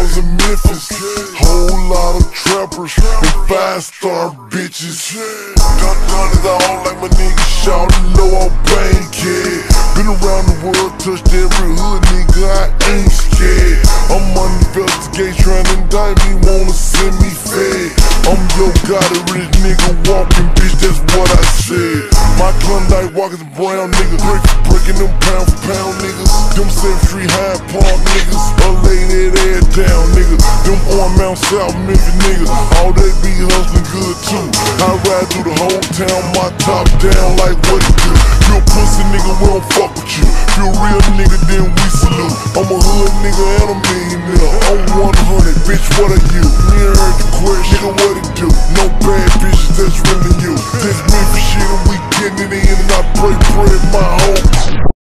was in Memphis. Whole lot of trappers and 5-star bitches. Done it all like my nigga Shaw, know I'm bankhead. Been around the world, touched every hood, nigga, I ain't scared. I'm on investigate, trying to indict me, wanna send me fed. I'm your got a rich nigga walking, bitch, that's what I said. My Klondike walkers brown niggas, breaking them pound for pound niggas. Them 7th Street Hyde Park niggas, lay that ass down niggas. Them on Mount South Memphis niggas, all they be hustling good too. I ride through the whole town, my top down like what it do. You a pussy nigga, we don't fuck with you. You a real nigga, then we salute. I'm a hood nigga and a millionaire. I'm 100, bitch, what are you? You heard the question, nigga, what it do? No bad bitches, that's really you. This Memphis shit and we getting it in, and I pray my whole